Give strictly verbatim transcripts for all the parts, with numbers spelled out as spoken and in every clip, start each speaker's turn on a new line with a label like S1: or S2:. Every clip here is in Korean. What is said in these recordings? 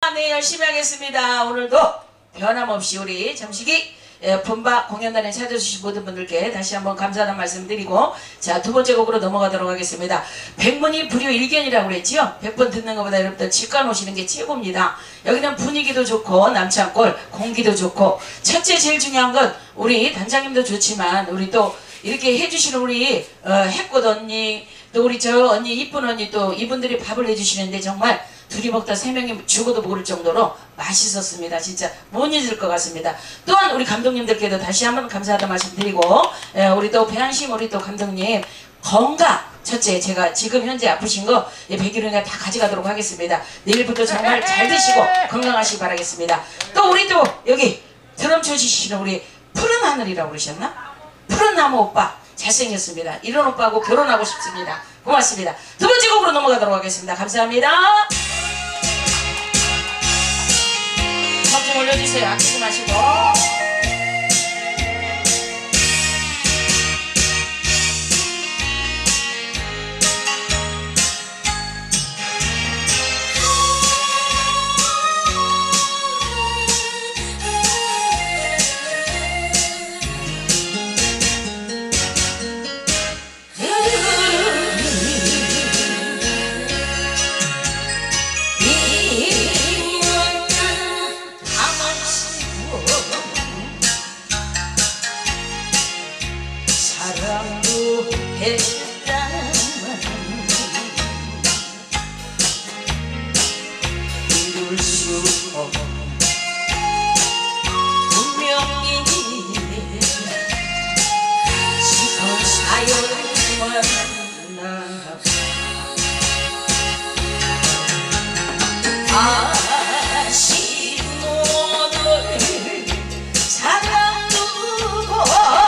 S1: 감사합니다. 네, 열심히 하겠습니다. 오늘도 변함없이 우리 잠시기 분바 공연단에 찾아주신 모든 분들께 다시 한번 감사하다는 말씀 드리고, 자, 두 번째 곡으로 넘어가도록 하겠습니다. 백문이 불효일견이라고 그랬지요. 백 번 듣는 것보다 여러분들 직관 오시는 게 최고입니다. 여기는 분위기도 좋고 남창골 공기도 좋고, 첫째 제일 중요한 건 우리 단장님도 좋지만 우리 또 이렇게 해주시는 우리 어, 해꽃 언니, 또 우리 저 언니 이쁜 언니, 또 이분들이 밥을 해주시는데 정말 둘이 먹다 세 명이 죽어도 모를 정도로 맛있었습니다. 진짜 못 잊을 것 같습니다. 또한 우리 감독님들께도 다시 한번 감사하다는 말씀 드리고, 에, 우리 또 배한심 우리 또 감독님 건강 첫째, 제가 지금 현재 아프신 거 백일은가 다 가져가도록 하겠습니다. 내일부터 정말 잘 드시고 건강하시기 바라겠습니다. 또 우리 또 여기 드럼 쳐주시는 우리 푸른 하늘이라고 그러셨나? 푸른 나무 오빠 잘생겼습니다. 이런 오빠하고 결혼하고 싶습니다. 고맙습니다. 두 번째 곡으로 넘어가도록 하겠습니다. 감사합니다. 컵 좀 올려주세요. 아끼지 마시고. 사랑도 했다만 이룰 수 없는 분명히 지금 사연만 나 다시 너를 사랑 두고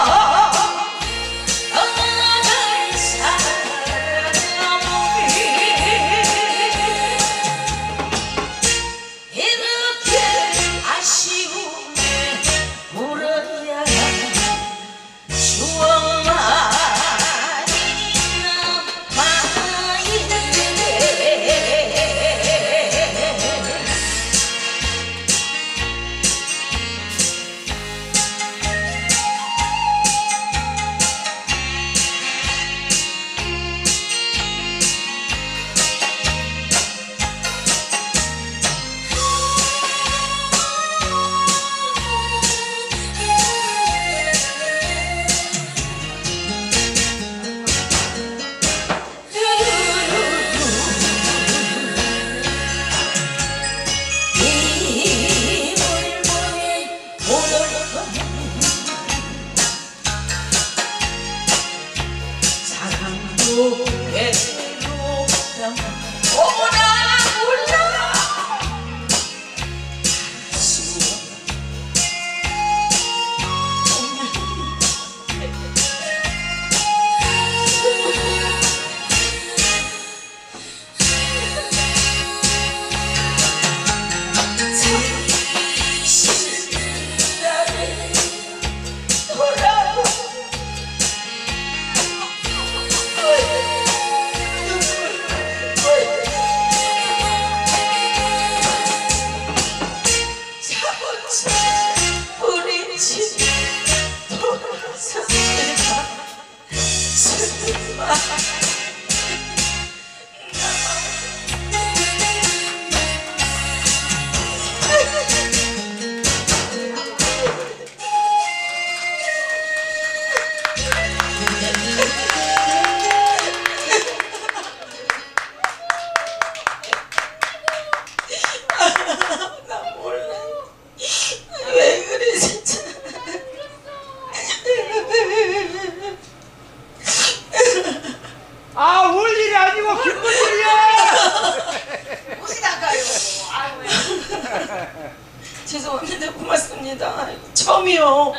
S1: 죄송합니다. 고맙습니다. 처음이요.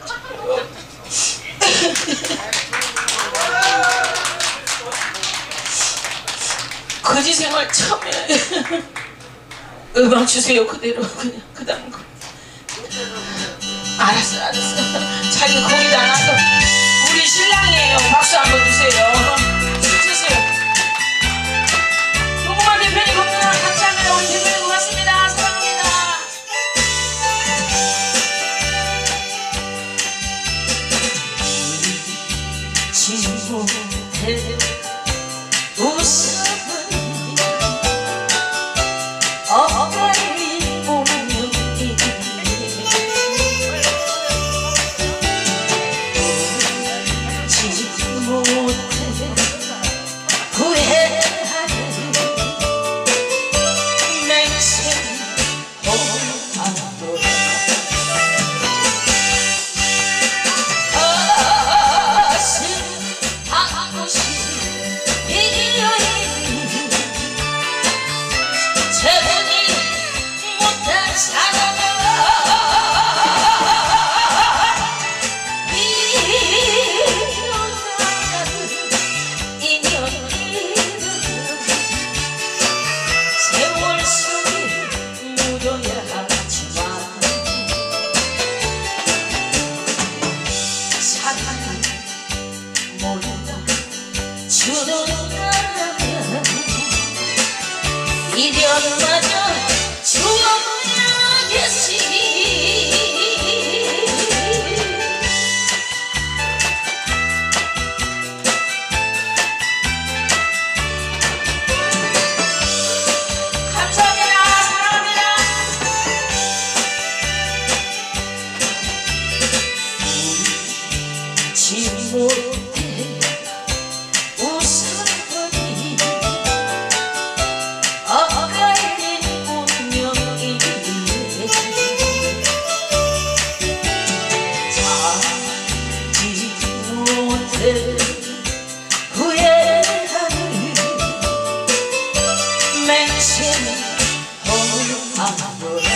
S1: 거지 생활 처음이에요. 음악 주세요. 그대로 그냥 그 다음 거. 알았어 알았어. 자기 거기 나가서 우리 신랑이에요. 박수 한번 주세요. 주세요. 고구마 대표님 건강한 감사합니다. 우리 대표님 고맙습니다. 사랑합니다. 못해 웃음은 엇갈린 운명이 울지 못해 후회하는 맹세 호하노라 이별마저 주어야겠지. 감사합니다. 사랑합니다. 울지 못해 웃음거리 엇갈린 운명이 참지 못해 후회하는 맹세는 허하노라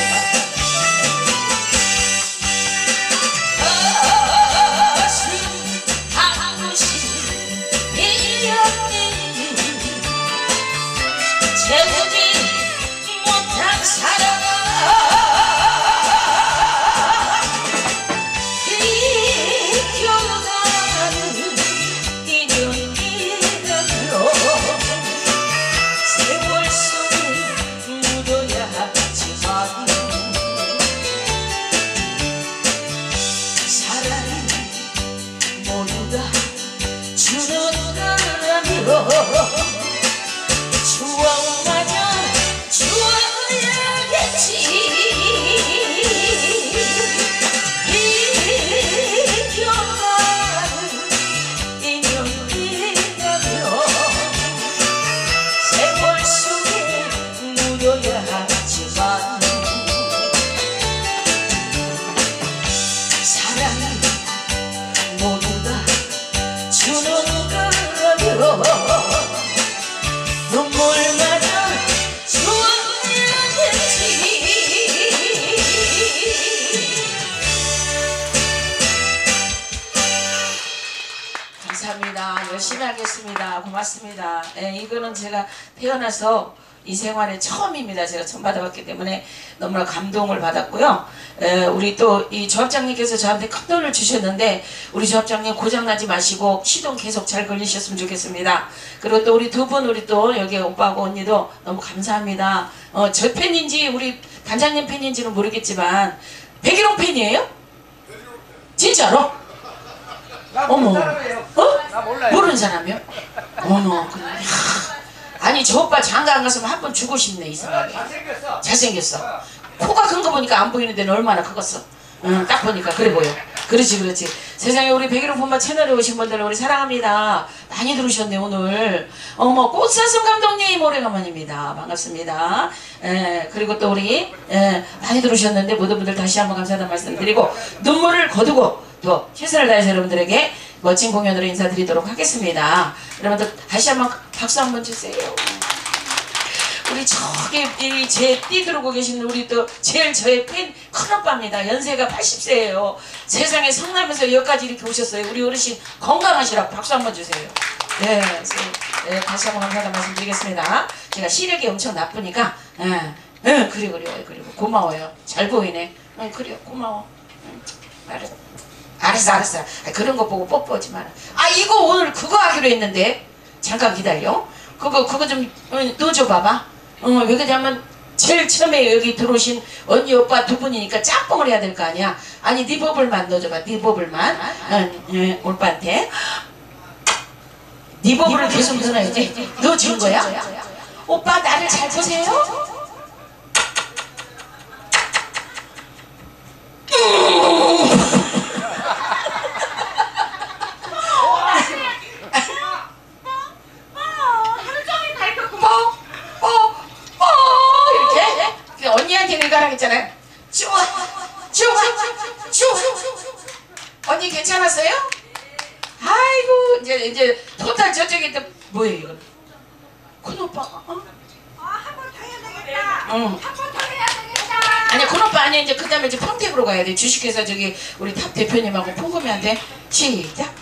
S1: 채우지 못한 사랑 이겨나가는 인연이라며 세월 속에 묻어야 하지만 사랑은 모두 다 주는 거라며 추억마저 주어야겠지. 이겨나가는 인연이라며 세월 속에 묻어야 하지만 사랑은 모두 다 주는 거라며 눈물마저 주어야겠지. 감사합니다. 열심히 하겠습니다. 고맙습니다. 네, 이거는 제가 태어나서 이 생활에 처음입니다. 제가 처음 받아봤기 때문에 너무나 감동을 받았고요. 에, 우리 또 이 조합장님께서 저한테 큰 돈을 주셨는데 우리 조합장님 고장나지 마시고 시동 계속 잘 걸리셨으면 좋겠습니다. 그리고 또 우리 두 분 우리 또 여기 오빠하고 언니도 너무 감사합니다. 어, 저 팬인지 우리 단장님 팬인지는 모르겠지만 백일홍 팬이에요? 진짜로? 어머, 어? 모르는 사람이요? 어머, 그래. 아니 저 오빠 장가 안 갔으면 한 번 주고 싶네 이상하게. 잘생겼어. 잘생겼어. 코가 큰 거 보니까 안 보이는 데는 얼마나 크겠어. 응, 딱 보니까 그래 보여. 그렇지 그렇지. 세상에 우리 백일홍 본마 채널에 오신 분들 우리 사랑합니다. 많이 들으셨네 오늘. 어머 꽃사슴 감독님 오래간만입니다. 반갑습니다. 에, 그리고 또 우리 에, 많이 들으셨는데 모든 분들 다시 한번 감사하다는 말씀드리고 눈물을 거두고 또 최선을 다해서 여러분들에게 멋진 공연으로 인사드리도록 하겠습니다. 여러분들 다시 한번 박수 한번 주세요. 우리 저기 제 띠 들고 계신 우리 또 제일 저의 팬 큰오빠입니다. 연세가 팔십 세예요. 세상에 성남에서 여기까지 이렇게 오셨어요. 우리 어르신 건강하시라고 박수 한번 주세요. 네, 네, 다시 한번 감사하다는 말씀 드리겠습니다. 제가 시력이 엄청 나쁘니까 네, 네, 그래 그래 그리고 고마워요. 잘 보이네. 네, 그래요 고마워. 알았어. 알았어 알았어. 아, 그런 거 보고 뽀뽀하지 마라. 아 이거 오늘 그거 하기로 했는데 잠깐 기다려. 그거 그거 좀 어, 넣어줘 봐봐. 어, 왜 그러냐면 제일 처음에 여기 들어오신 언니 오빠 두 분이니까 짬뽕을 해야 될 거 아니야. 아니 네 버블만 넣어줘봐. 네 버블만. 어, 예, 오빠한테. 이 부분을 계속 넣어야지. 넣어준 거야? 오빠 나를 잘 보세요. 언니한테 일가라겠잖아요. 좋아, 좋아, 좋아. 언니 괜찮았어요? 아이고 이제 이제 토탈 저쪽에 또 뭐예요 이거? 큰 오빠. 어?
S2: 한번 더 해야 되겠다.
S1: 응.
S2: 한 번 더 해야 되겠다.
S1: 아니 큰 오빠 아니 이제 그다음에 이제 평택으로 가야 돼. 주식회사 저기 우리 탑 대표님하고 포금이한테 시작.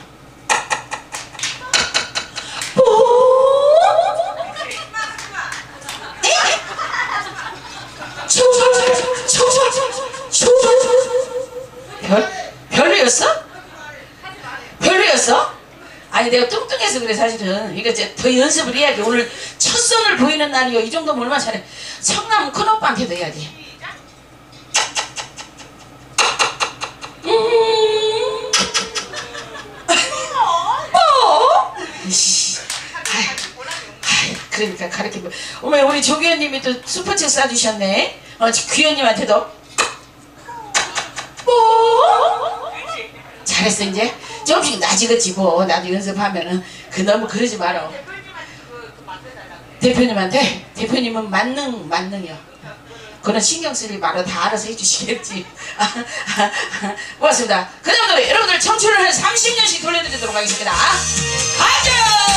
S1: 별? 별로였어? 별로였어? 아니 내가 뚱뚱해서 그래 사실은. 이거 이제 더 연습을 해야지. 오늘 첫 손을 보이는 날이요. 이 정도면 얼마나 잘해. 성남 큰오빠한테도 해야지. 음. 어? 이씨. 아이, 아이, 그러니까 가르치고. 어머 우리 조기현님이 또 슈퍼챗 쏴주셨네. 어, 귀현님한테도. 뭐? 잘했어 이제 조금씩 나지겠지 뭐. 나도 연습하면은 그 너무 그러지 마라. 대표님한테? 대표님은 만능 만능이요. 그건 신경 쓰지 말아. 다 알아서 해주시겠지. 고맙습니다. 그 다음 노래 여러분들 청춘을 한 삼십 년씩 돌려드리도록 하겠습니다. 가자.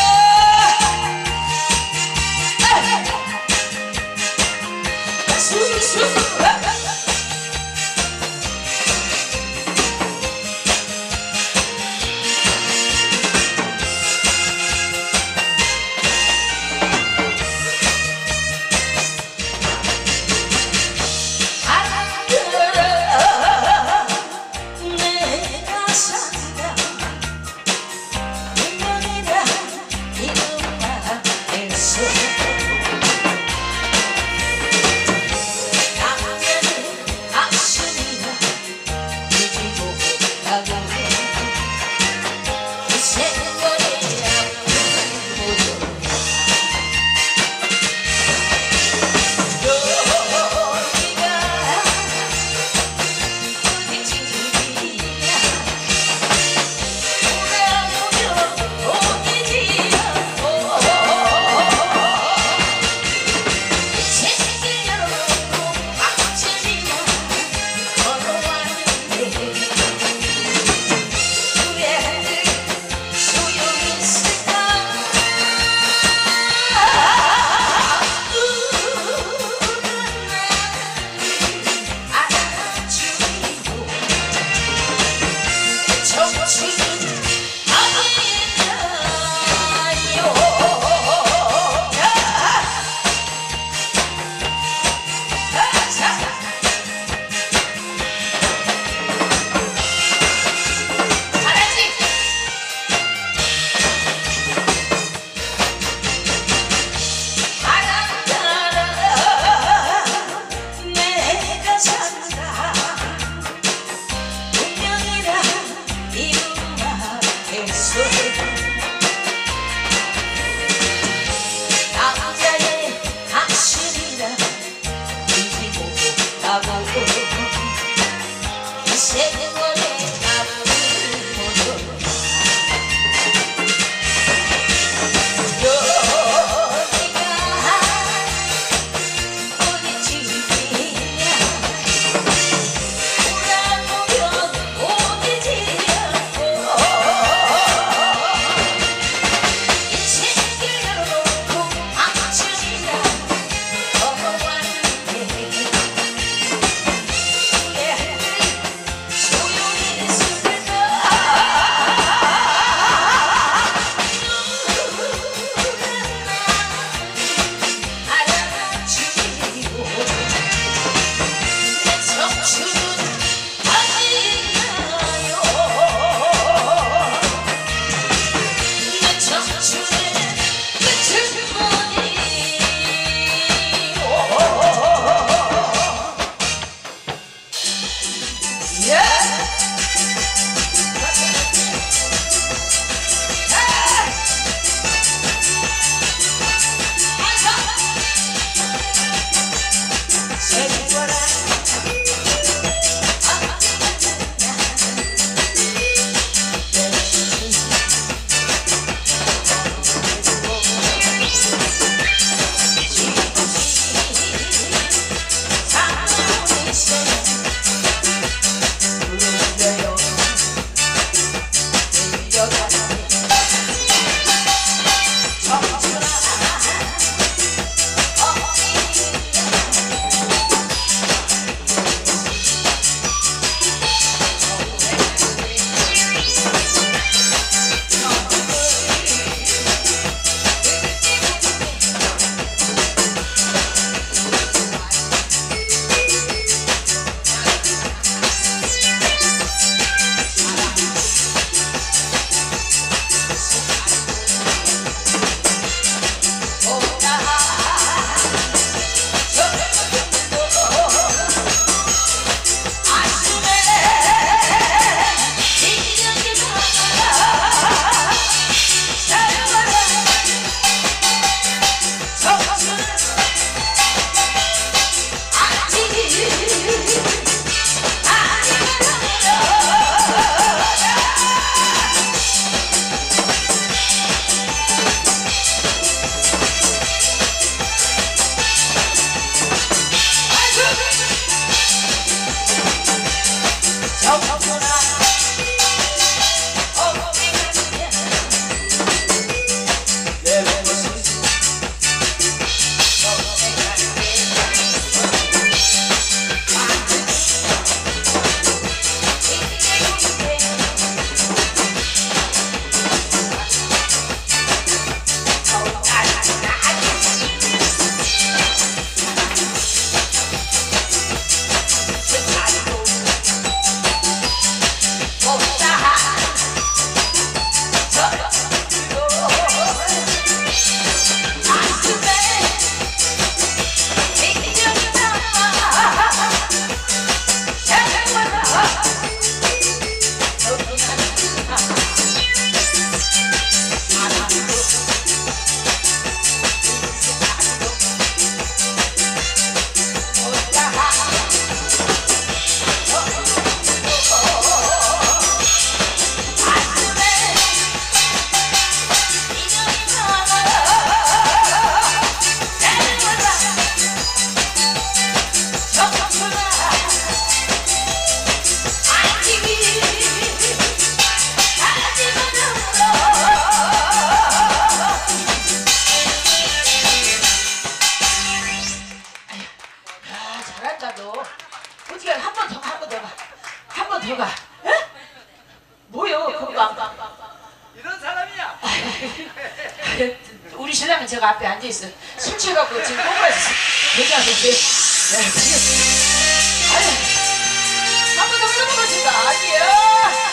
S1: 우리 신랑은 제가 앞에 앉아 있어. 술 취해갖고 지금 꼬부라지. 괜찮으세요? 네. 아유, 한 번 더 불러보겠습니다. 아니요.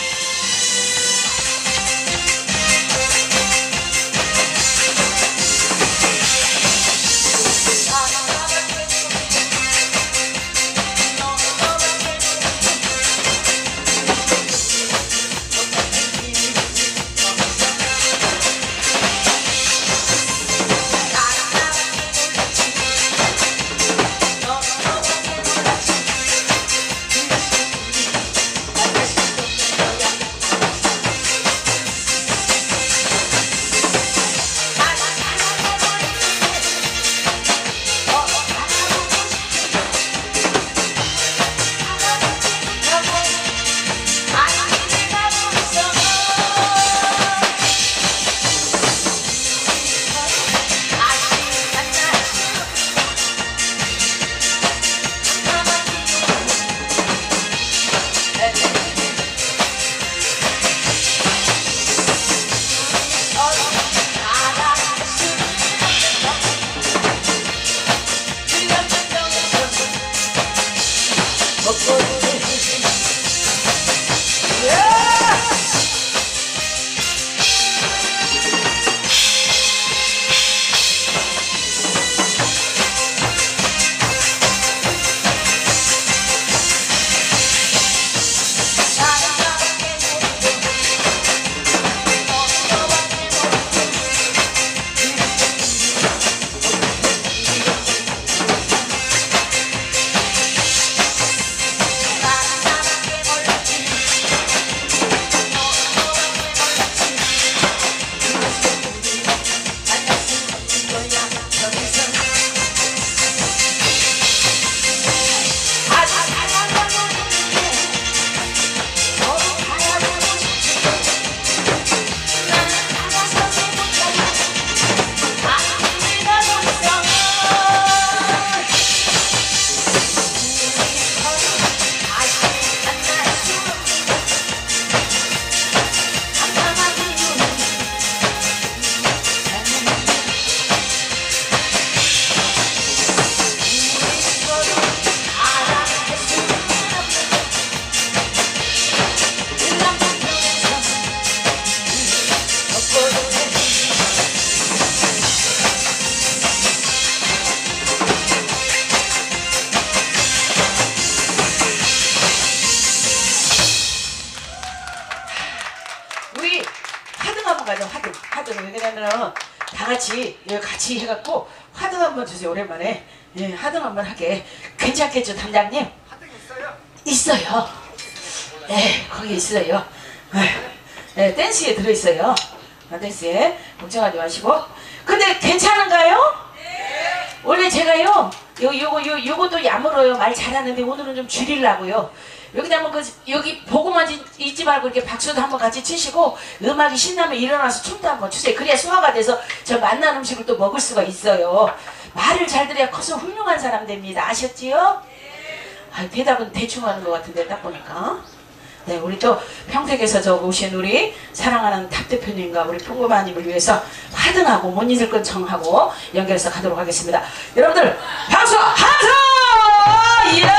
S1: 같이 예, 같이 해갖고 화등 한번 주세요. 오랜만에 예, 화등 한번 하게. 괜찮겠죠 단장님?
S3: 화등 있어요?
S1: 있어요. 네 거기 있어요. 네, 댄스에 들어있어요. 아, 댄스에 걱정하지 마시고. 근데 괜찮은가요? 네. 원래 제가요 요, 요거 요, 요것도 야물어요. 말 잘하는데 오늘은 좀 줄이려고요. 여기다 한번 그 여기 보고만 있지 말고 이렇게 박수도 한번 같이 치시고 음악이 신나면 일어나서 춤도 한번 추세요. 그래야 소화가 돼서 저 맛난 음식을 또 먹을 수가 있어요. 말을 잘 들어야 커서 훌륭한 사람 됩니다. 아셨지요? 아, 대답은 대충 하는 것 같은데 딱 보니까. 네, 우리 또 평택에서 저 오신 우리 사랑하는 탑 대표님과 우리 풍부마님을 위해서 화등하고 못 잊을 건 청하고 연결해서 가도록 하겠습니다. 여러분들 박수 하트! 예!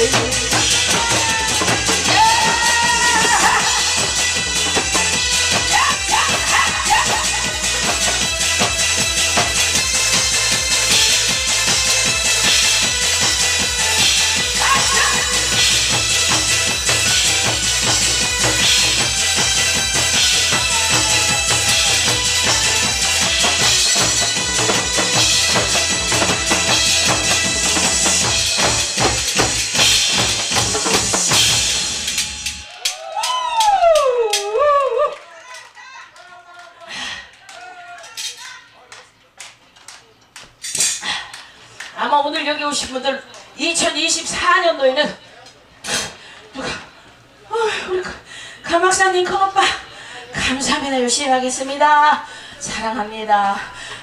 S1: 아마 오늘 여기 오신 분들 이천이십사 년도에는 누가 어, 우리 가막사님 큰오빠 감사합니다. 열심히 하겠습니다. 사랑합니다.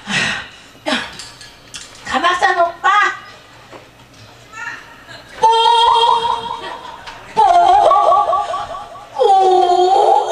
S1: 가막산 오빠 뽀뽀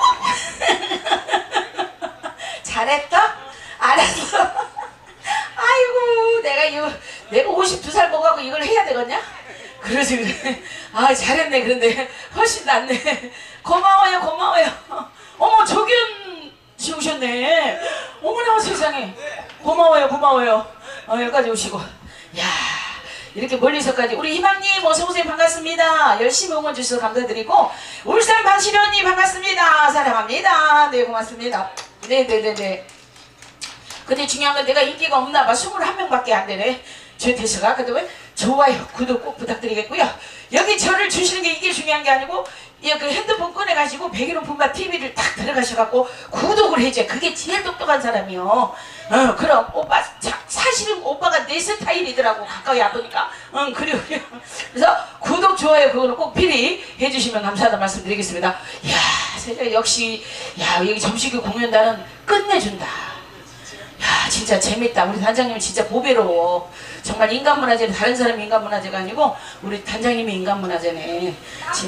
S1: 잘했다? 알았어. 아이고 내가 이거 내가 오십두 살 먹어갖고 이걸 해야 되겠냐? 그러지 그래. 아 잘했네. 그런데 훨씬 낫네. 고마워요 고마워요. 어머 조견 씨 오셨네. 어머나 세상에. 고마워요 고마워요. 어, 여기까지 오시고. 야 이렇게 멀리서까지 우리 희망님 어서오세요. 반갑습니다. 열심히 응원 주셔서 감사드리고 울산 방실이 언니 반갑습니다. 사랑합니다. 네 고맙습니다. 네네네네. 근데 중요한 건 내가 인기가 없나봐. 이십일 명밖에 안 되네. 조태수가. 근데 왜 좋아요 구독 꼭 부탁드리겠고요. 여기 저를 주시는 게 이게 중요한 게 아니고 그 핸드폰 꺼내가지고 백일호 품바 티비를 딱 들어가셔갖고 구독을 해줘요. 그게 제일 똑똑한 사람이요. 어 그럼 오빠 자, 사실은 오빠가 내 스타일이더라고. 가까이 안 보니까. 응 그래요. 그래서 구독 좋아요 그거는 꼭 필히 해주시면 감사하다는 말씀 드리겠습니다. 이야 세상에 역시 야 여기 점식이 공연단은 끝내준다. 야 진짜 재밌다. 우리 단장님 진짜 보배로워. 정말 인간문화재는 다른 사람이 인간문화재가 아니고 우리 단장님이 인간문화재네.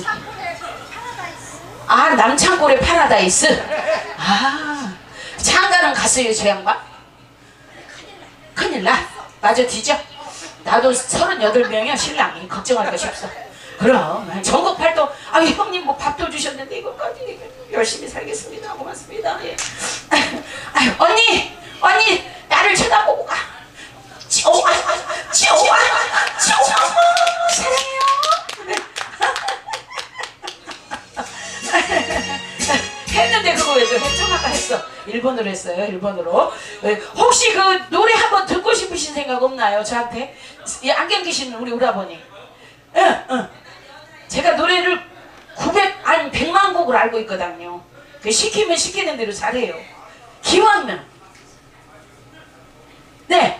S1: 아 남창골의 파라다이스. 아 창가는 갔어요 저 양반? 큰일나. 맞아 뒤져. 나도 서른여덟 명이야 신랑이. 걱정할 것이 없어. 그럼 전국 팔도 아 형님 뭐 밥도 주셨는데 이거까지 열심히 살겠습니다. 고맙습니다. 예. 아유, 언니 언니 나를 쳐다보고 가. 지오아 지오아 지오아 사랑해요. 했는데 그거 왜 좀 아까 했어. 일본어로 했어요. 일본어로. 혹시 그 노래 한번 듣고 싶으신 생각 없나요? 저한테 안경 끼신 우리 오라버니. 응, 응. 제가 노래를 구백 아니 백만 곡을 알고 있거든요. 시키면 시키는 대로 잘해요. 기왕이면. 네.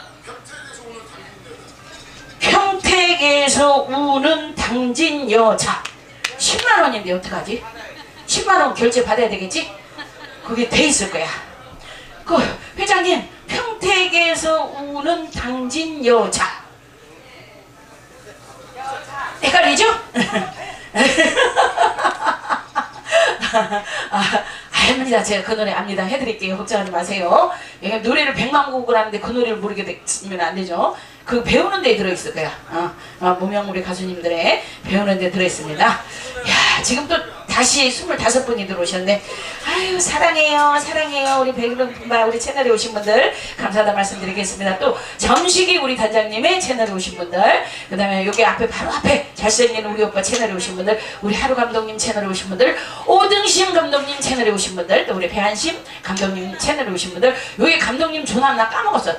S1: 평택에서 우는 당진 여자. 십만 원인데 어떡하지? 십만 원 결제 받아야 되겠지? 그게 돼 있을 거야. 그 회장님 평택에서 우는 당진 여자. 헷갈리죠? 아, 아닙니다. 제가 그 노래 압니다. 해드릴게요. 걱정하지 마세요. 노래를 백만 곡을 하는데 그 노래를 모르게 되면 안 되죠. 그 배우는 데에 들어있을 거야. 어, 어, 무명 우리 가수님들의 배우는 데 들어있습니다. 야 지금 또 다시 스물다섯 분이 들어오셨네. 아유 사랑해요 사랑해요. 우리 백일호 품바 우리 채널에 오신 분들 감사하다 말씀드리겠습니다. 또 점식이 우리 단장님의 채널에 오신 분들, 그 다음에 여기 앞에 바로 앞에 잘생긴 우리 오빠 채널에 오신 분들, 우리 하루 감독님 채널에 오신 분들, 오등심 감독님 채널에 오신 분들, 또 우리 배한심 감독님 채널에 오신 분들. 여기 감독님 전화 나 까먹었어.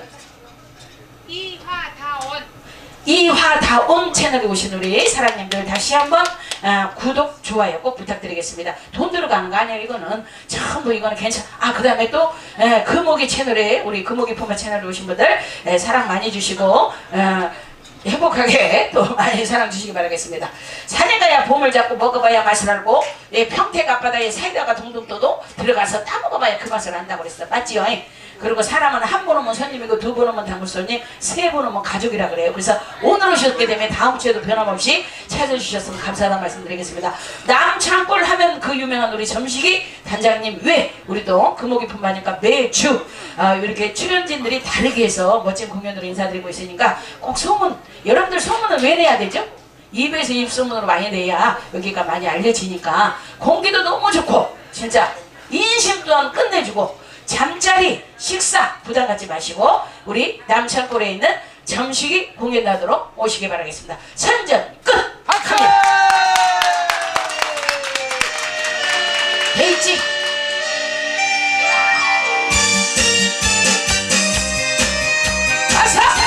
S2: 이화다온
S1: 이화다온 채널에 오신 우리 사랑님들 다시 한번 아, 구독 좋아요 꼭 부탁드리겠습니다. 돈 들어가는 거 아니에요. 이거는 전부 이거는 괜찮아. 아 그 다음에 또 에, 금옥이 채널에 우리 금옥이 품바 채널에 오신 분들 에, 사랑 많이 주시고 에, 행복하게 또 많이 사랑 주시기 바라겠습니다. 산에 가야 봄을 잡고 먹어봐야 맛을 알고 예, 평택 앞바다에 사이다가 동동 떠도 들어가서 따먹어봐야 그 맛을 안다고 그랬어. 맞지요? 그리고 사람은 한 번 오면 손님이고 두 번 오면 단골 손님, 세 번 오면 가족이라 그래요. 그래서 오늘 오셨기 때문에 다음 주에도 변함없이 찾아주셨으면 감사하다는 말씀드리겠습니다. 남창골 하면 그 유명한 우리 점식이 단장님 외 우리 또 금옥이 품바니까 매주 어, 이렇게 출연진들이 다르게 해서 멋진 공연으로 인사드리고 있으니까 꼭 소문, 여러분들 소문은 왜 내야 되죠? 입에서 입소문으로 많이 내야 여기가 많이 알려지니까 공기도 너무 좋고 진짜 인심 또한 끝내주고 잠자리 식사 부담 갖지 마시고 우리 남창골에 있는 잠식이 공연단으로 오시기 바라겠습니다. 선전 끝! 합니다. 데이지 아사!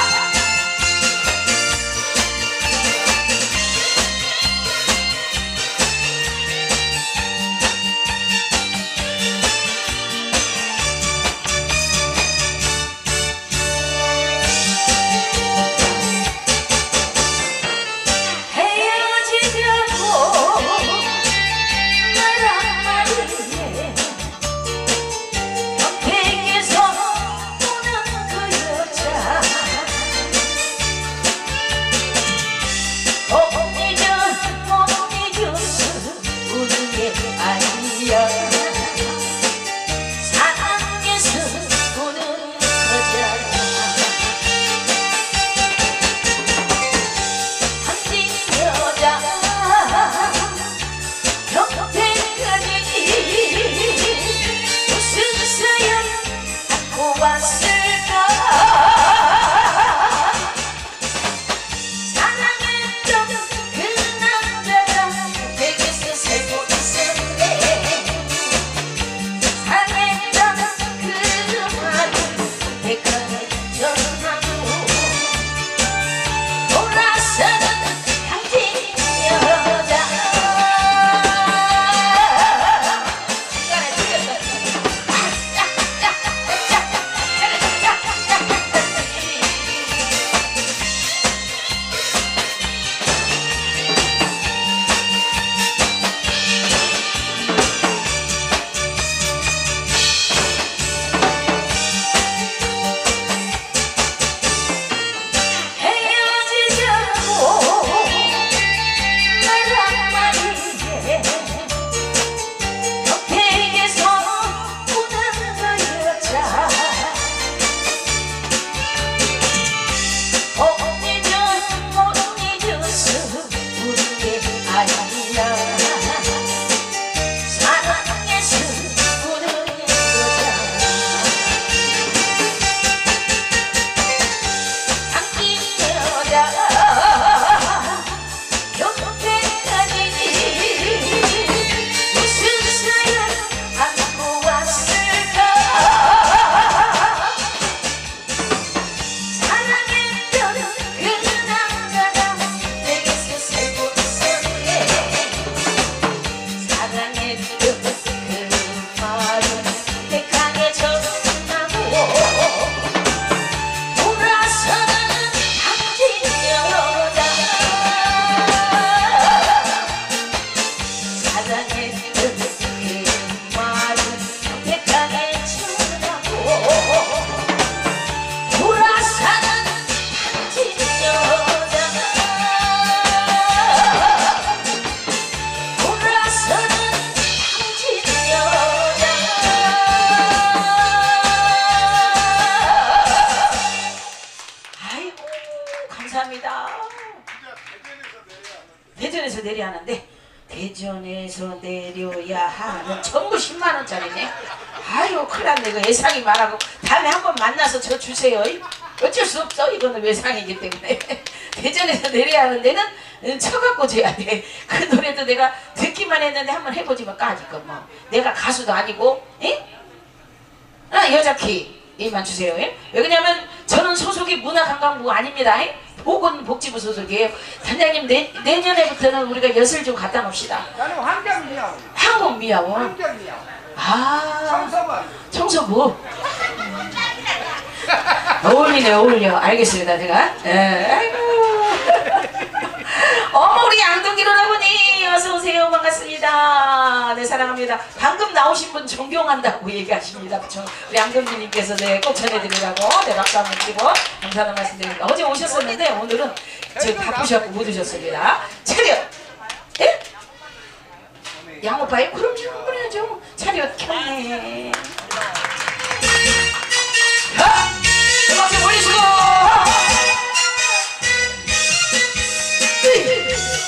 S1: 감사합니다. 대전에서 내려야 하는데 대전에서 내려야 하는 전부 십만 원짜리네. 아유 큰일 났네. 이거 예상이 많아고 다음에 한번 만나서 저 주세요. 어쩔 수 없어. 이거는 외상이기 때문에. 대전에서 내려야 하는 데는 쳐갖고 줘야 돼. 그 노래도 내가 듣기만 했는데 한번 해보지만 까짓거 뭐 내가 가수도 아니고 에? 아 여자 키 이만 주세요. 에? 왜냐면 저는 소속이 문화관광부 아닙니다. 에? 보건복지부 소속이에요. 단장님 내, 내년에부터는 우리가 엿을 좀 갖다 놓읍시다.
S3: 나는 환경미야오.
S1: 항공미야오.
S3: 환경미야오.
S1: 아
S3: 청소부.
S1: 청소부. 어울리네 어울려. 알겠습니다 제가. 에, 아이고. 어머 우리 양동기 오라버니 어서오세요. 반갑습니다. 네 사랑합니다. 방금 나오신 분 존경한다고 얘기하십니다. 우리 양동기님께서 네, 꼭 전해드리라고 네 박수 한번 드리고 감사하는 말씀 드립니다. 어제 오셨었는데 오늘은 저 바쁘셔서 못 오셨습니다. 차렷! 예? 양오빠요? 그럼 충분해야죠. 차렷 켰네. 자! 박수 보내시고!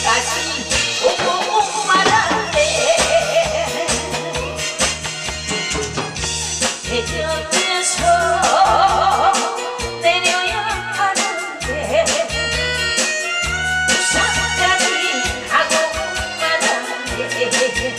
S1: 산까지 오고 말았네. 대전에서 내려야 하는데 산까지 가고 말았네.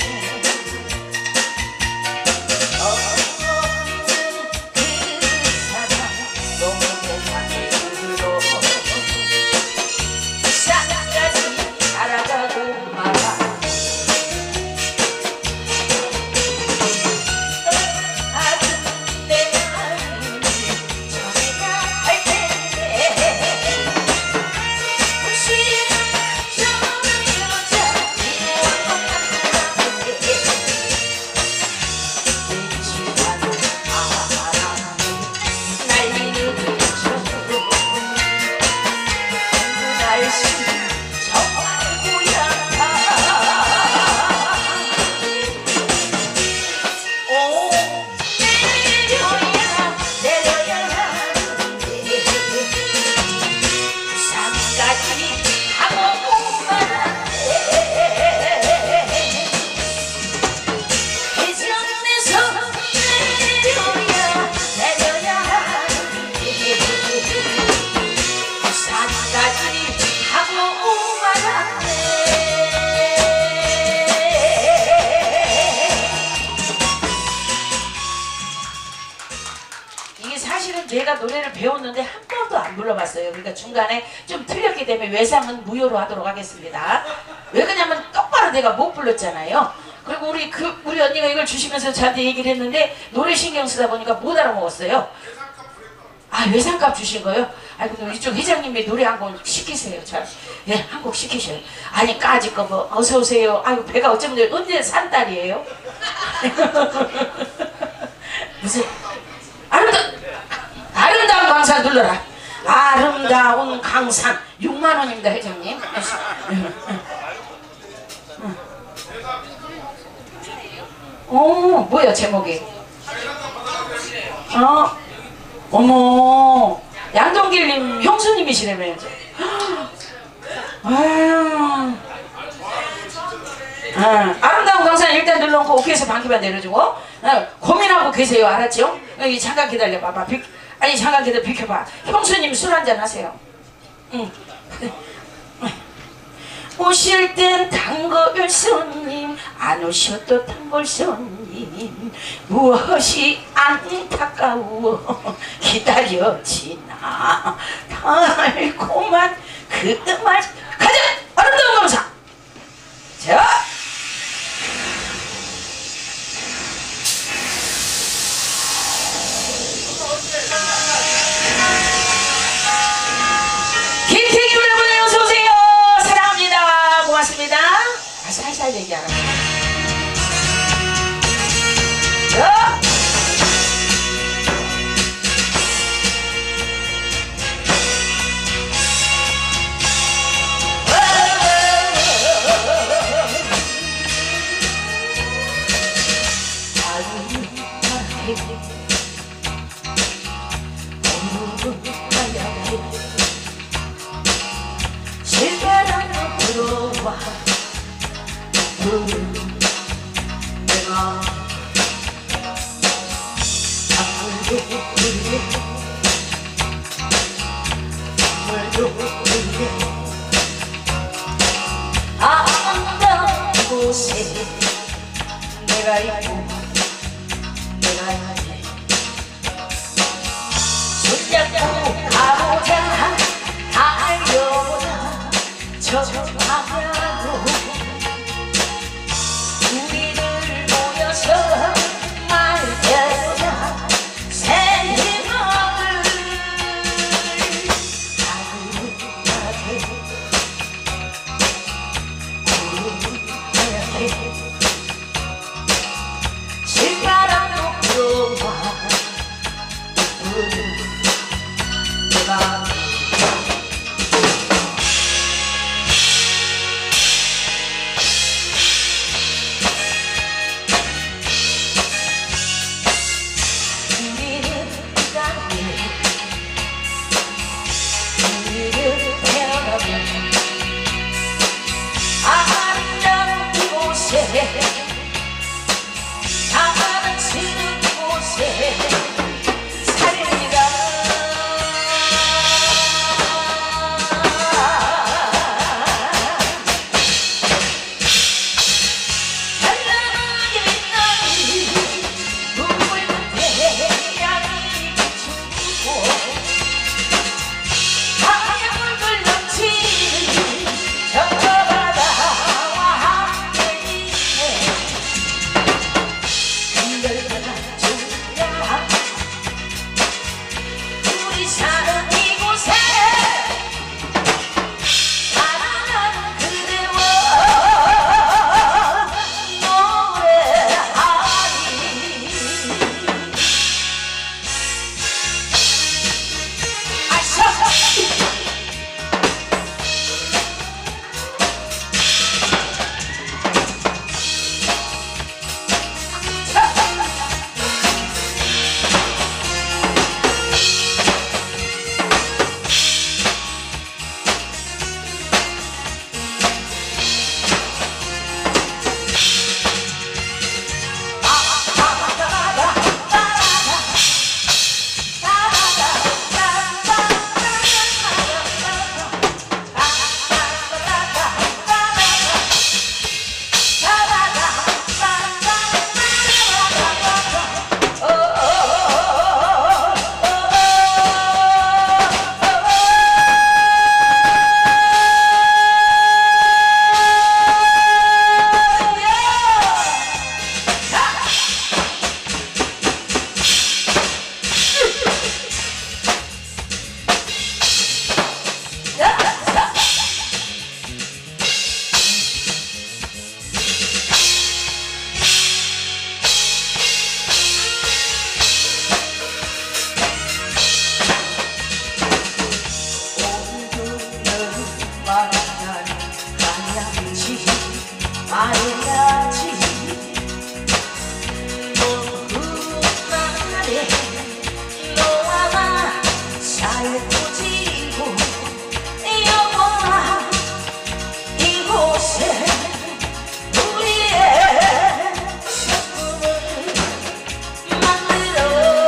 S1: 내가 노래를 배웠는데 한 번도 안 불러봤어요. 그러니까 중간에 좀 틀렸기 때문에 외상은 무효로 하도록 하겠습니다. 왜 그러냐면 똑바로 내가 못 불렀잖아요. 그리고 우리 그 우리 언니가 이걸 주시면서 저한테 얘기를 했는데 노래 신경 쓰다 보니까 못 알아먹었어요. 아, 외상값 주신 거요? 아이고, 그럼 이쪽 회장님이 노래 한 곡 시키세요. 잘. 예, 한 곡 시키셔요. 아니, 까짓 거 뭐, 어서오세요. 아이고, 배가 어쩌면 언제 산 딸이에요? 무슨, 아름다운, 아름다운 강산 눌러라. 아름다운 강산. 육만 원입니다, 회장님. 오, 뭐야, 제목이? 어? 어머, 양동길님 형수님이시라며요. 아유, 아, 아름다운 강산 일단 눌러놓고 오케이에서 방귀만 내려주고 아, 고민하고 계세요. 알았죠? 여기 잠깐 기다려 봐봐. 비, 아니 잠깐 기다려 비켜봐. 형수님 술 한잔 하세요. 응. 오실 땐 단골 손님, 안 오셔도 단골 손님, 무엇이 안타까워 기다려지나 달콤한 그 맛. 가자! 아름다운 감사! 자! 김태기 여러분 어서오세요. 사랑합니다. 고맙습니다. 아, 살살 얘기하라. 자! 실바람 불어와 내가 아무도 울려 아무도 울려 아름다운 곳에 내가 있고 내가 있네 손잡고 가보자 달려보자 저 방향으로 우리들 모여서 말해보자 생각을 아름답게 아름답게 실바람도 불어와 내가 말해야지 그날에 너와 나 살고 지고 영원한 이곳에 우리의 꿈을 만들어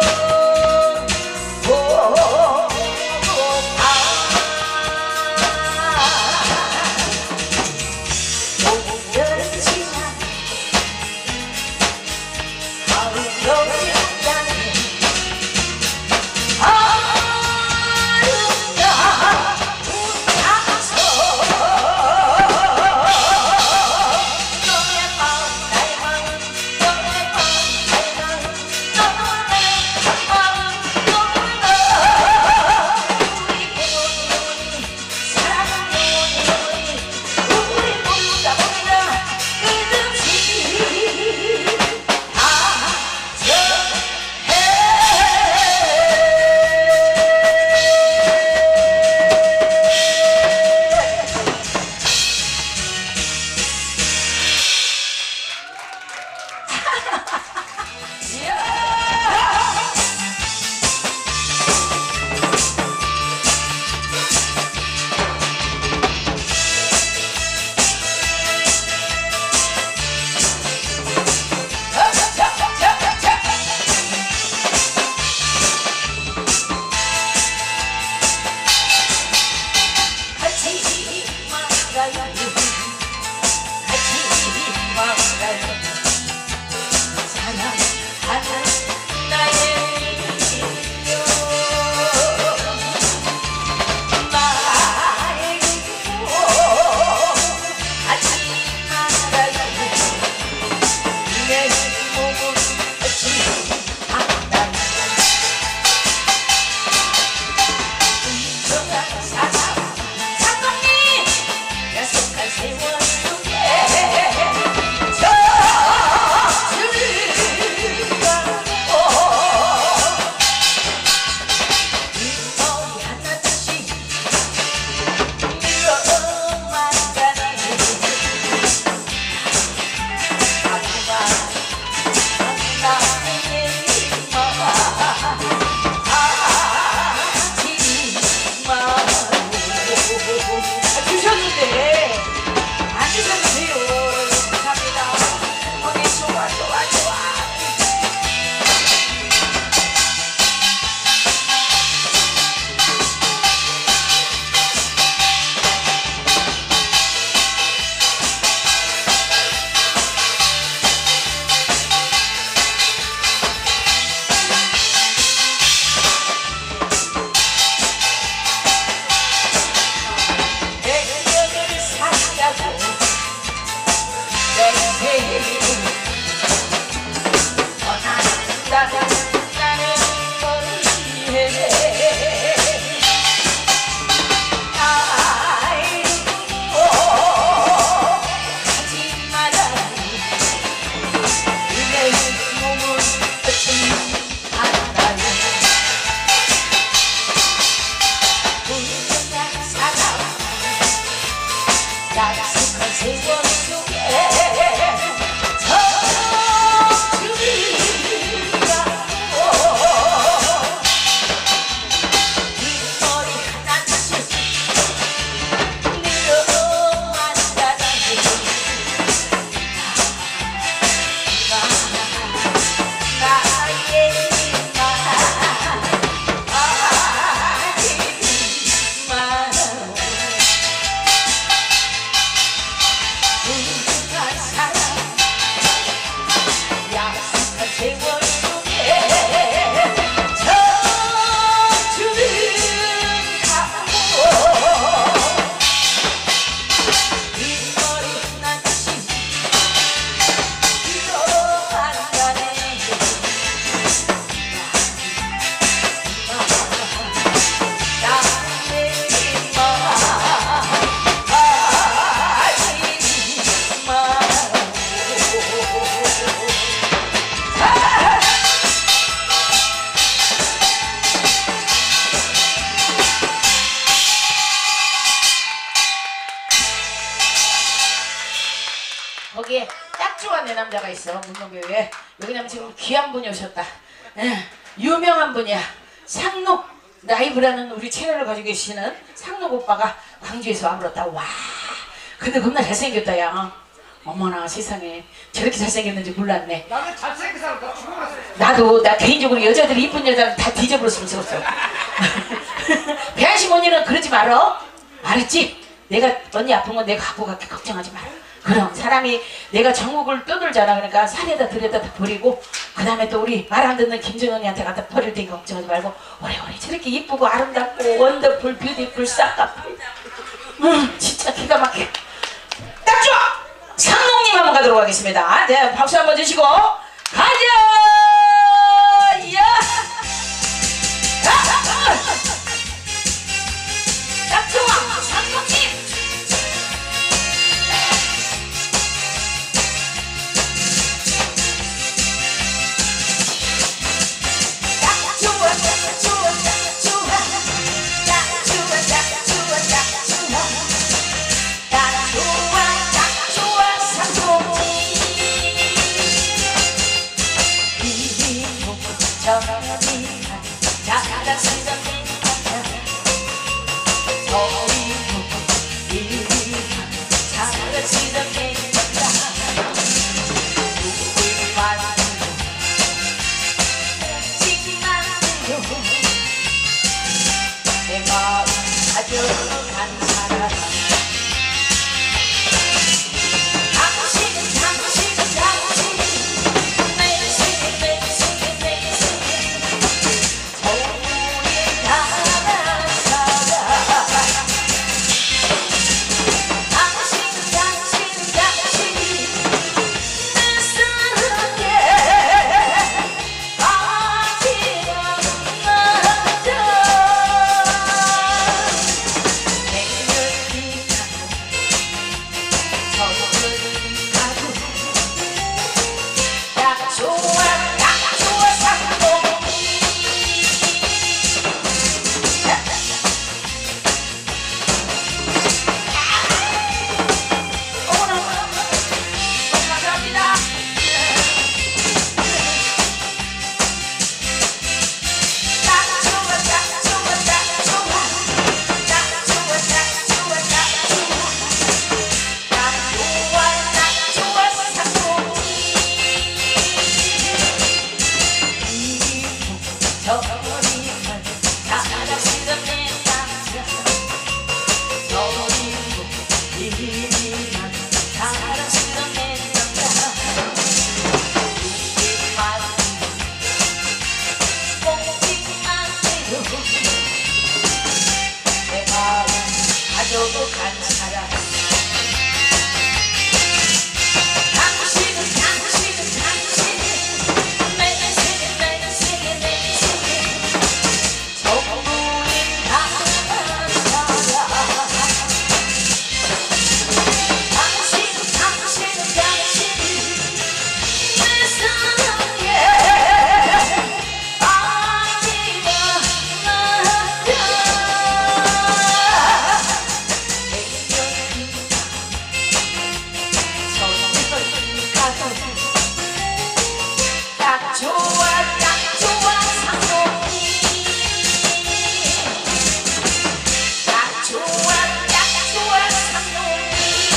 S1: 보아 오늘은 거기에 딱 좋아하는 내 남자가 있어. 문동교에. 여기냐면 지금 귀한 분이 오셨다. 예, 유명한 분이야. 상록 라이브라는 우리 채널을 가지고 계시는 상록 오빠가 광주에서 와버렸다. 와, 근데 겁나 잘생겼다 야. 어머나 세상에 저렇게 잘생겼는지 몰랐네.
S3: 나는 잘생긴 사람 다 죽어놨어.
S1: 나도 나 개인적으로 여자들이 이쁜 여자는 다 뒤져버렸으면 좋겠어. 배아심 언니는 그러지 말어. 알았지? 내가 언니 아픈 건 내가 갖고 갈게. 걱정하지 마라. 그럼 사람이 내가 전국을 떠돌잖아. 그러니까 산에다 들여다 다 버리고 그 다음에 또 우리 말 안 듣는 김정은이한테 갖다 버릴 테니까 걱정하지 말고 오래오래 저렇게 이쁘고 아름답고 원더풀 뷰티풀 싹가풀 음 진짜 기가 막혀. 딱 좋아. 상록님 한번 가도록 하겠습니다. 네, 박수 한번 주시고 가자. 야! 딱 좋아. 상록님. 딱 좋아, 딱 좋아, 딱 좋아. 딱 좋아, 딱 좋아, 딱 좋아. 딱 좋아, 딱 좋아, 상록님. 이리로 저리 가, 나가 쓰던 내 남자. 저리로 이리 가, 나가 쓰던 내 남자. 누굴 만나요, 지만 해요. 내 마음 가져간 사람. 당신은 당신은 당신 내 생에 내 생에 내 생에 저우리 나란 사람. 당신은 당신은 당신 내 사랑에 아직은 남자. 맹렬히 가고 저들이 가고 딱 좋아 딱 좋아 상록님. 어머나 어머나 너무 감사합니다. 딱 좋아 딱 좋아 딱 좋아 딱 좋아 딱 좋아 딱 좋아 딱 좋아 딱 좋아 상록님. 이리로 저리 가, 나가 쓰던 내 남자. 저리로 이리 가, 나가 쓰던 내 남자. 누굴만 뽕찍만 해요. 내 마음 가져도 간 사람. 당신은 당신은 당신 내 생에 내 생에 내 생에 전부인 나란 사람. 당신은 당신은 당신 내 사랑에 아직은 남자. 딱 좋아 딱 좋아 상록님. 딱 좋아 딱 좋아 상록님.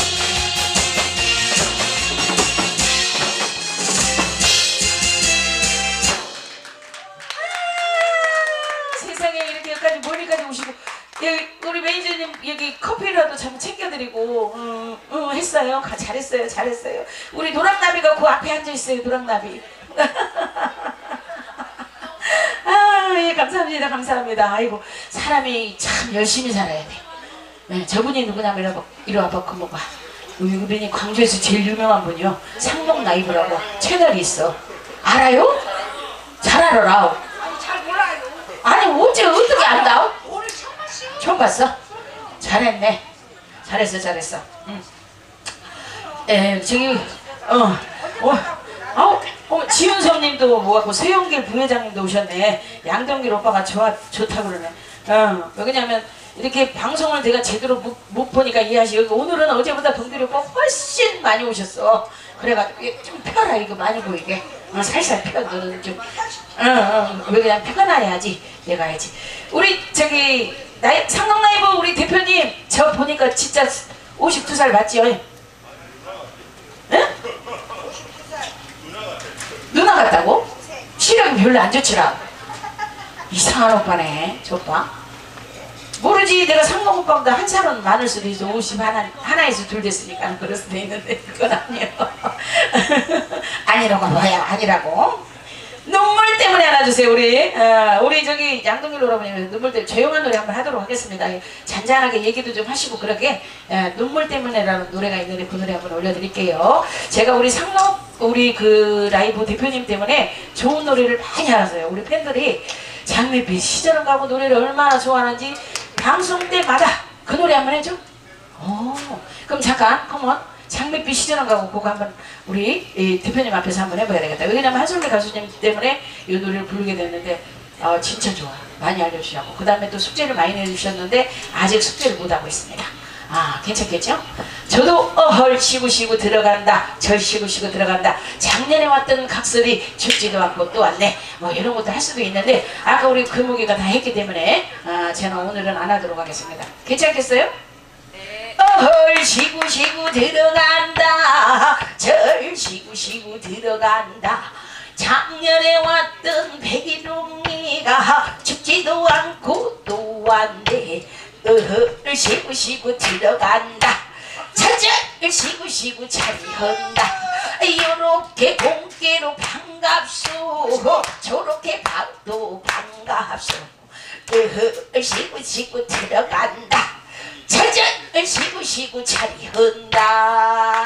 S1: 세상에 이렇게 여기까지 멀리까지 오시고 여기 우리 매니저님 여기 커피라도 좀 챙겨드리고 음, 음, 했어요. 가, 잘했어요 잘했어요. 우리 노랑나비가 그 앞에 앉아있어요. 노랑나비. 아, 예, 감사합니다 감사합니다. 아이고 사람이 참 열심히 살아야 돼. 네, 저분이 누구냐면 이리 와봐, 이리 와봐 그거 봐. 우리 광주에서 제일 유명한 분이요. 상록 라이브라고 채널이 있어. 알아요? 잘 알아라.
S2: 아니 잘 몰라요.
S1: 아니 어째 어떻게 안다?
S2: 오늘 처음 봤어요.
S1: 처음 봤어? 잘했네. 잘했어 잘했어. 응. 에 저기 어, 어, 어, 어 지훈섭님도 뭐갖고 세영길 부회장님도 오셨네. 양동길 오빠가 좋아 좋다 그러네. 어 왜냐면 이렇게 방송을 내가 제대로 못, 못 보니까 이해하시고 오늘은 어제보다 동들이 오빠 훨씬 많이 오셨어. 그래가지고 이게 좀 펴라 이거 많이 보이게. 어, 살살 펴 너는 좀. 응, 응. 왜 그냥 편안해야지 내가 해야지. 우리 저기 나이, 상강라이브 우리 대표님 저 보니까 진짜 오십두 살 맞지요? 응? 누나 같다고? 시력이 별로 안 좋지라. 이상한 오빠네 저 오빠. 모르지 내가 상강 오빠보다 한 살은 많을 수도 있어. 오십 하나, 하나에서 둘 됐으니까 그럴 수도 있는데 그건 아니에요. 아니라고 뭐야 아니라고. 눈물 때문에 안아주세요 우리. 어, 우리 저기 양동길 여러분이 눈물 때문에 조용한 노래 한번 하도록 하겠습니다. 잔잔하게 얘기도 좀 하시고 그러게. 에, 눈물 때문에라는 노래가 있는데 그 노래 한번 올려드릴게요. 제가 우리 상록 우리 그 라이브 대표님 때문에 좋은 노래를 많이 알았어요. 우리 팬들이 장밋빛 시절은 가고 노래를 얼마나 좋아하는지 방송 때마다 그 노래 한번 해줘. 오, 그럼 잠깐 컴온 장밋빛 시절은 가고 그거 한번 우리 이 대표님 앞에서 한번 해봐야 되겠다. 왜냐면 한솔미 가수님 때문에 이 노래를 부르게 됐는데 어, 진짜 좋아. 많이 알려주시고 그 다음에 또 숙제를 많이 내주셨는데 아직 숙제를 못하고 있습니다. 아 괜찮겠죠? 저도 어헐 쉬고 쉬고 들어간다 절 쉬고 쉬고 들어간다 작년에 왔던 각설이 춥지도 않고 또 왔네 뭐 이런 것도 할 수도 있는데 아까 우리 금옥이가 다 했기 때문에 아, 저는 오늘은 안 하도록 하겠습니다. 괜찮겠어요? 네. 어헐 쉬고 쉬고 들어간다 절 쉬고 쉬고 들어간다 작년에 왔던 백일홍이가 춥지도 않고 또 왔네 어허 쉬고 쉬고 들어간다 자자 쉬고 쉬고 자리한다 요렇게 공개로 반갑소 저렇게 봐도 반갑소 어허 쉬고 쉬고 들어간다 자자 쉬고 쉬고 자리한다.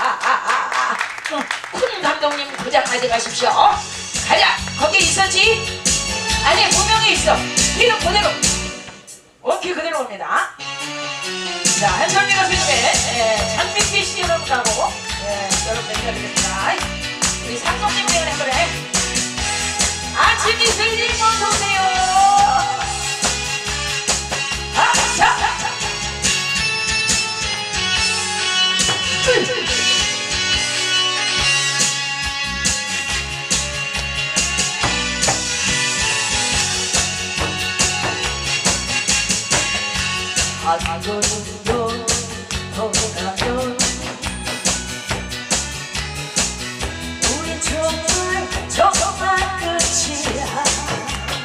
S1: 큰 감독님 부장 가져가십시오. 가자 거기 있었지? 아니 분명히 있어. 뒤로 그대로 오케이 그대로 옵니다. 자 한솔미 가수님의 예, 장밋빛 씨 여러분하고 예, 여러분 인사드립니다. 우리 상동님 때문에 그래. 아침 이슬님 어서오세요. 아, 자, 자, 자. 한 걸음 더 가면 우리 정말 정말 끝이야.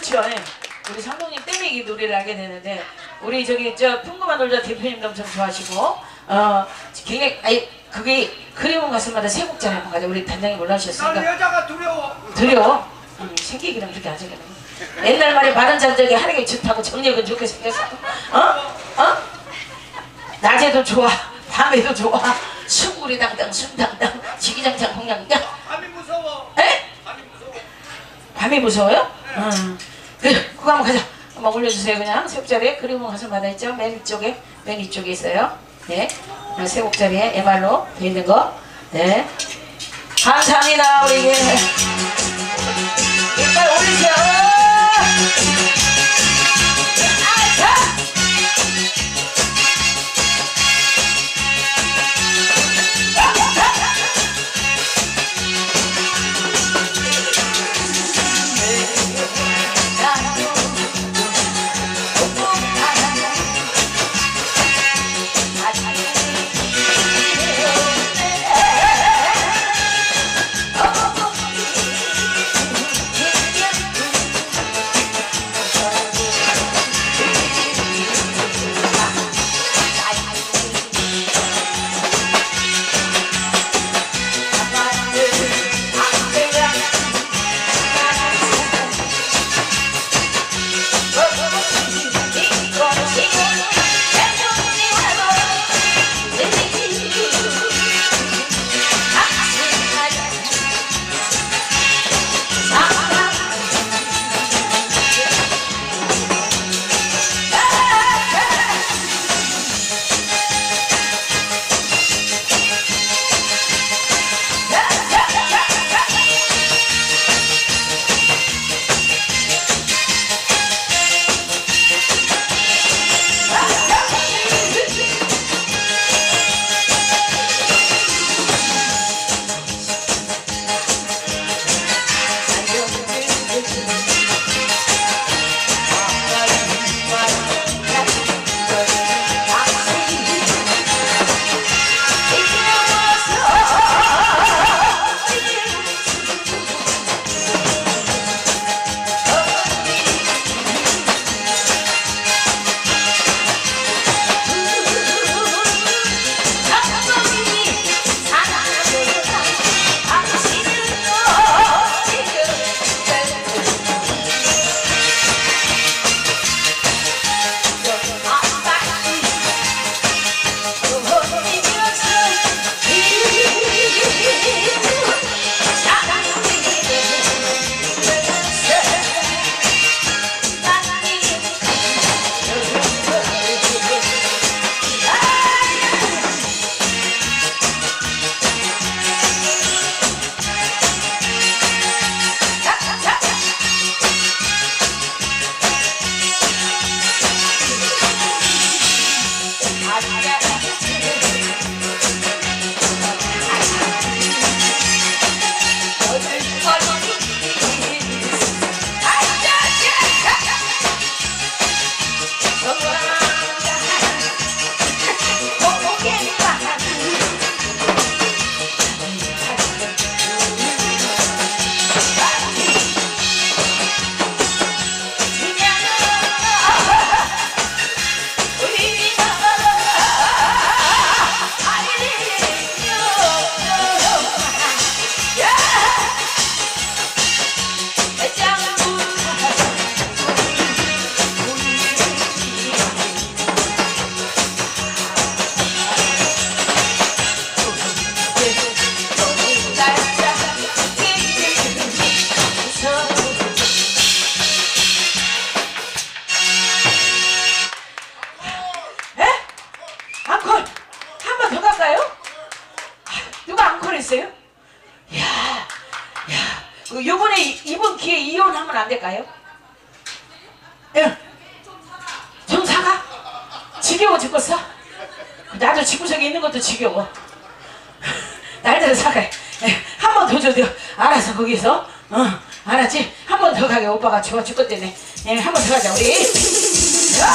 S1: 그렇죠. 예. 우리 상동님 때문에 이 노래를 하게 되는데 우리 저기 저 풍부한 놀자 대표님도 엄청 좋아하시고 어 굉장히 아니 그게 그리운 가수마다 세 곡잖아요. 한번 가자. 우리 단장님
S3: 난
S1: 올라오셨으니까
S3: 여자가 두려워.
S1: 두려워? 음, 생기기는 그렇게 안 생겼네. 옛날 말에 바른 잔적이 하늘에 좋다고 정력은 좋게 생겼어. 어? 어? 낮에도 좋아, 밤에도 좋아. 숭구리 당당, 순당당, 지기장장 홍양장.
S3: 밤이 무서워.
S1: 에?
S3: 밤이 무서워.
S1: 밤이 무서워요? 응. 그, 그거 한번 가자. 한번 올려주세요. 그냥 세 곡짜리에 그리운 가수마다 있죠. 맨 위쪽에, 맨 위쪽에 있어요. 네. 세 곡짜리에 에말로 돼 있는 거. 네. 감사합니다. 우리 이게. 이빨 올리세요. 아차! 요번에 이번 기회에 이혼하면 안 될까요? 예. 좀 사가? 지겨워 죽겠어? 나도 집구석에 있는 것도 지겨워. 날대로 사가. 예. 한 번 더 줘도 알아서 거기서. 어, 알았지? 한 번 더 가게. 오빠가 좋아 죽겠대네. 예, 한 번 더 가자 우리. 야!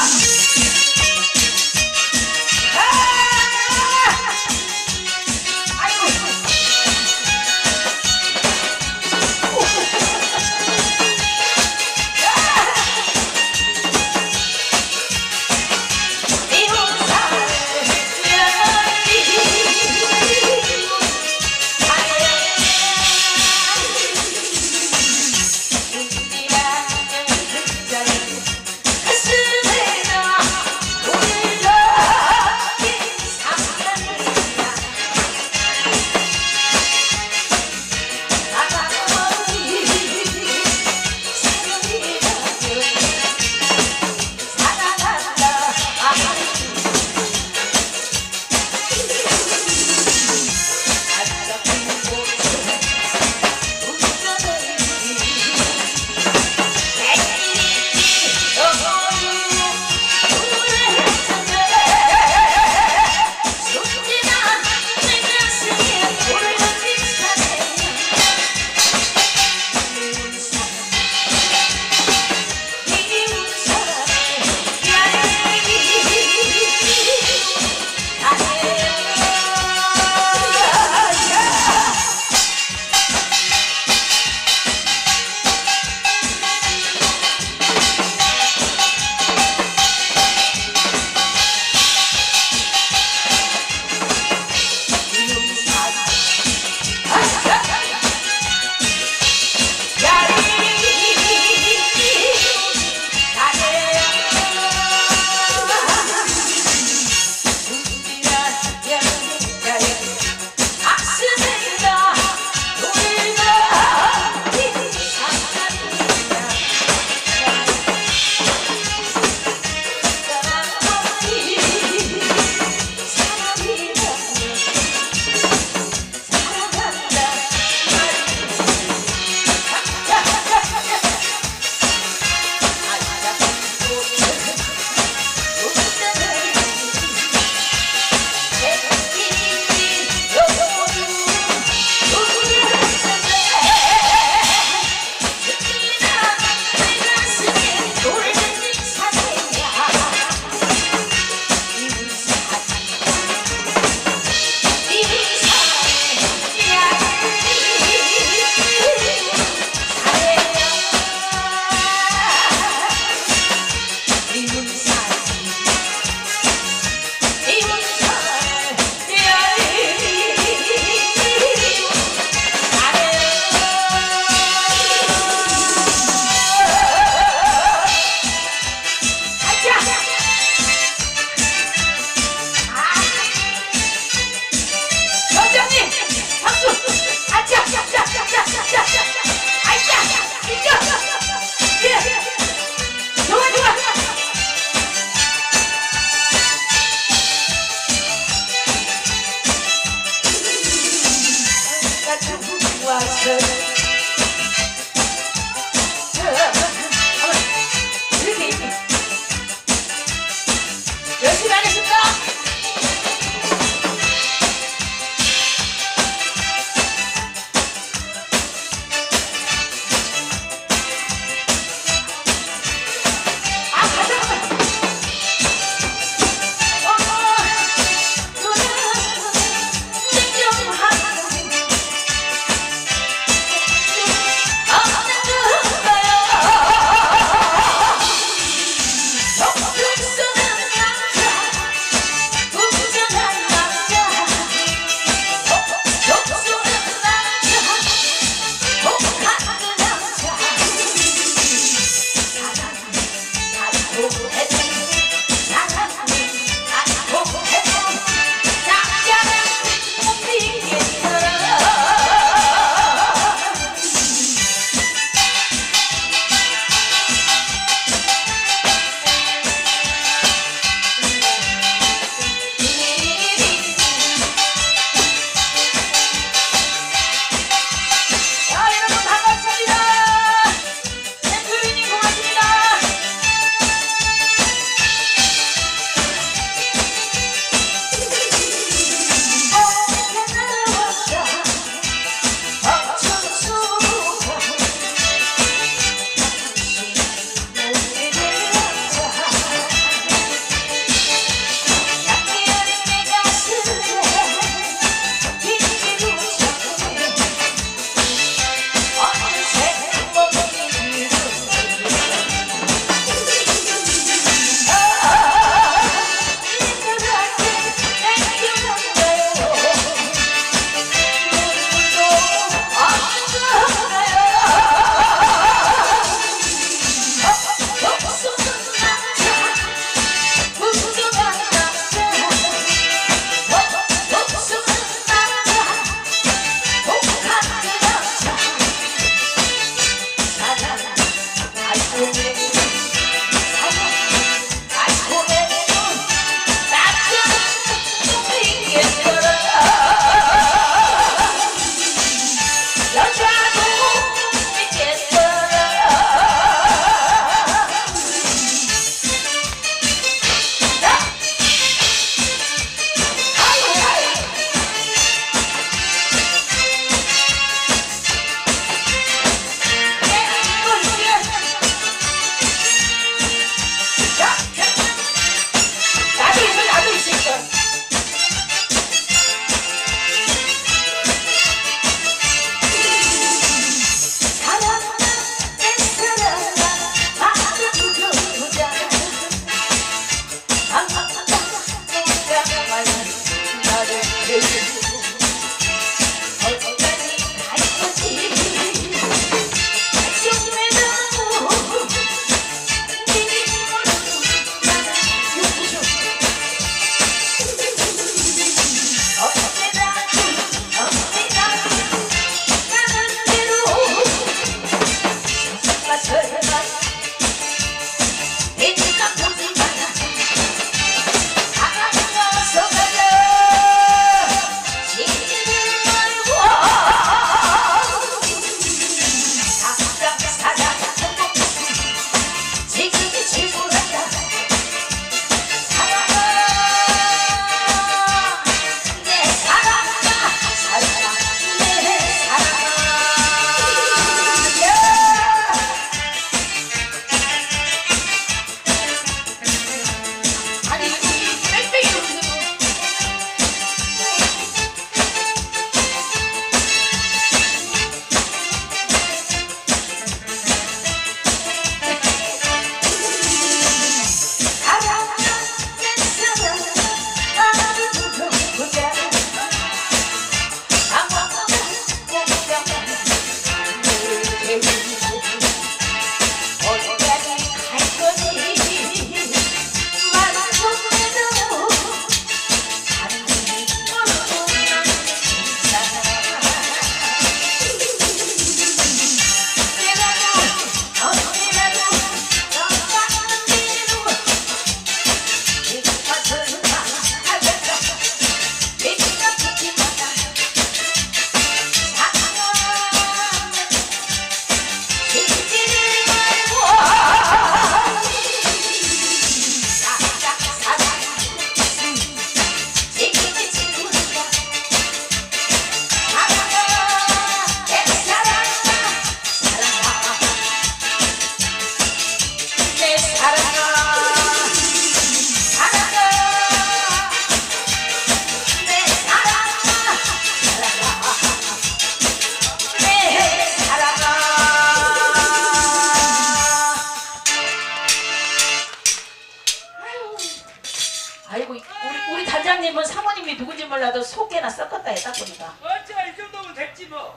S1: 아이고 우리, 우리 단장님은 사모님이 누군지 몰라도 속에나 썩었다 해 딱 보니까.
S3: 어째 이 정도면 됐지 뭐.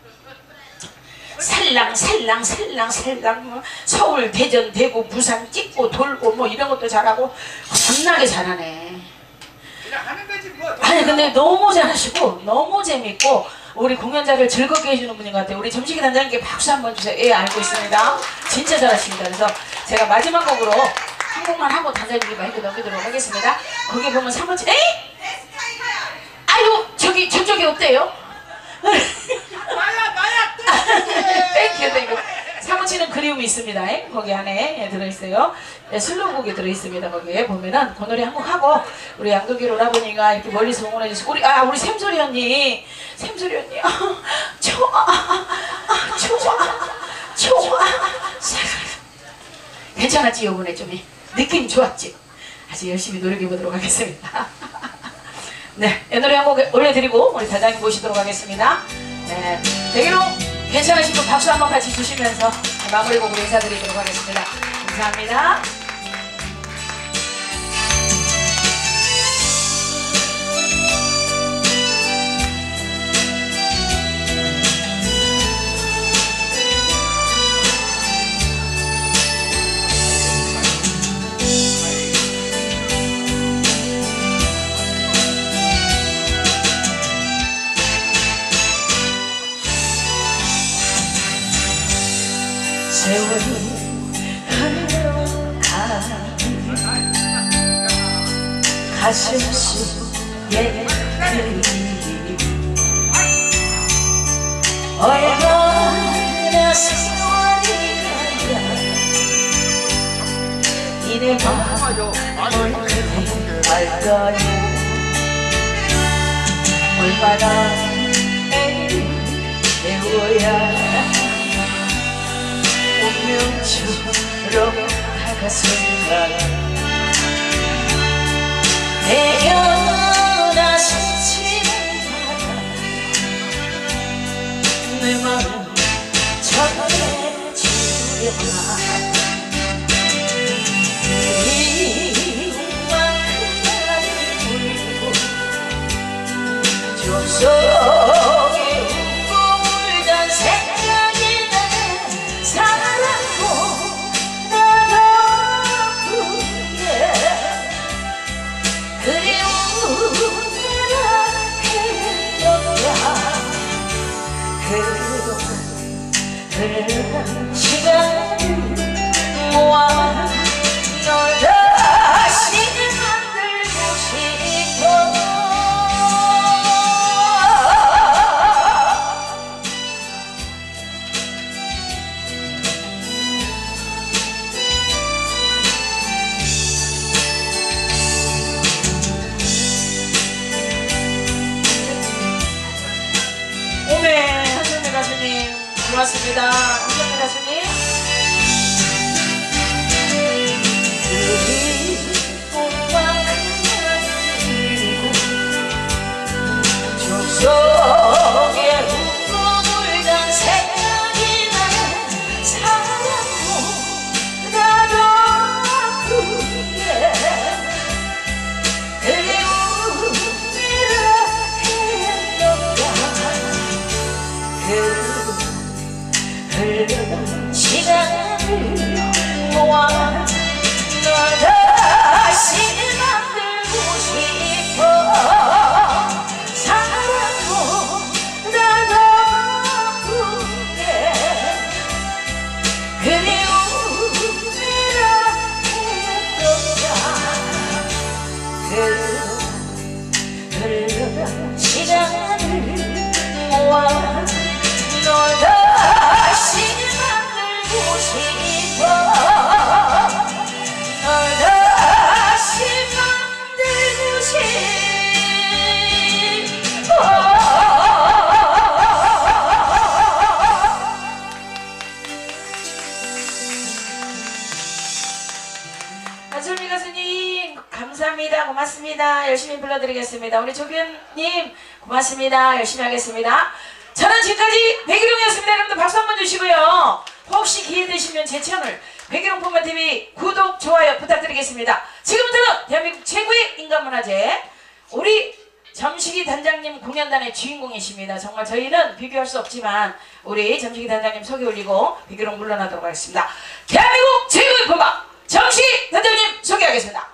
S1: 살랑 살랑 살랑 살랑 뭐 서울 대전 대구 부산 찍고 돌고 뭐 이런 것도 잘하고 겁나게 잘하네.
S3: 그냥 하는 거지 뭐.
S1: 아니 근데 너무 잘하시고 너무 재밌고 우리 공연자를 즐겁게 해주는 분인 것 같아요. 우리 점식이 단장님께 박수 한번 주세요. 예, 알고 있습니다. 진짜 잘하십니다. 그래서 제가 마지막 곡으로 한 곡만 하고 단장님께 마이크 넘기도록 하겠습니다. 거기 보면 사모님 에이? 아유 저기 저쪽에 없대요.
S3: 나야 나야
S1: 땡큐 땡큐. 사무치는 그리움이 있습니다. 에? 거기 안에 예, 들어있어요. 예, 슬로우곡이 들어있습니다. 거기에 보면은 그 노래 한 곡 하고 우리 양도길 오라버니가 이렇게 멀리서 응원해주시고 우리 아 우리 샘소리 언니 샘소리 언니 아, 좋아 아, 좋아 좋아 괜찮았지 요번에 좀 느낌 좋았지? 아주 열심히 노력해보도록 하겠습니다. 네, 이 노래 한 곡 올려드리고 우리 단장님 모시도록 하겠습니다. 네, 대기로 괜찮으신 분 박수 한번 같이 주시면서 마무리곡으로 인사드리도록 하겠습니다. 감사합니다. 세월이 흘러가 가슴 속에 그리 얼마나 세월이 가야 이내 밤을 갈 거니 얼마나 애워야 운명처럼 다가선가 태어나 스치는 내 마음 전해주려나 이만큼 나를 울고 속에 울던 생각이 나는 사랑도 나도 아프게 그리움이라 했던가 그동안 흘러간 시간을 모아 널 다시 만들고 싶어 오메 한성민 가수님 고맙습니다. 한성민 가수님 속에 울어물던 생각이 나는 사랑도 나도 아프게 그리움이라 했던가 그 흘러간 시간을 모아 널 다시 만들고 싶어 사랑도 나도 아프게 그리움이라 했던가 그 흘러간 시간을 모아 널 다시 만들고 싶어 널 다시 만들고 싶어 안솔미 가수님 감사합니다. 고맙습니다. 열심히 불러드리겠습니다. 우리 조규현님 고맙습니다. 열심히 하겠습니다. 저는 지금까지 백일홍이었습니다. 여러분들 박수 한번 주시고요. 혹시 기회 되시면 제 채널 백일홍 폼마티비 구독, 좋아요 부탁드리겠습니다. 지금부터는 대한민국 최고의 인간문화재 우리 점식이 단장님 공연단의 주인공이십니다. 정말 저희는 비교할 수 없지만 우리 점식이 단장님 소개 올리고 백일홍 물러나도록 하겠습니다. 대한민국 최고의 폼마 점식이 단장님 소개하겠습니다.